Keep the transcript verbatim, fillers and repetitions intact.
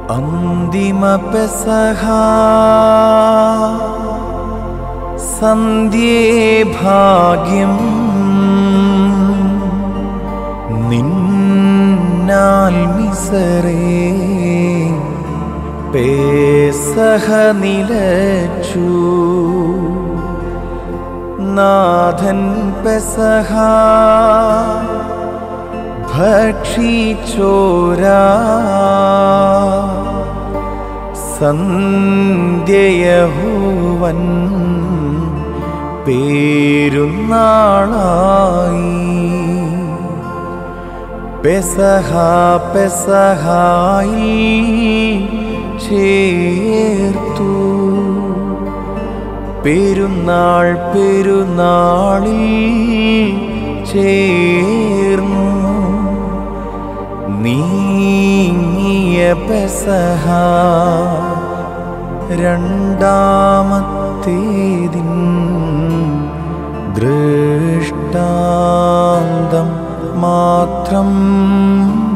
അന്തിമ പെസഹ സന്ധ്യേ ഭാഗ്യം നിന്നാൽ മിസറേ പേസഹ നിലച്ചു നാഥൻ പെസഹ ഭക്ഷിച്ചോരാ സന്ധ്യയഹോവൻ പേരുന്നാളായി പെസഹ പെസഹായി ചേർത്തു പെരുന്നാൾ പെരുന്നാളിൽ ചേർന്നു നീങ്ങിയ പെസഹ രണ്ടാമത്തേതിൻ ദൃഷ്ടാന്തം മാത്രം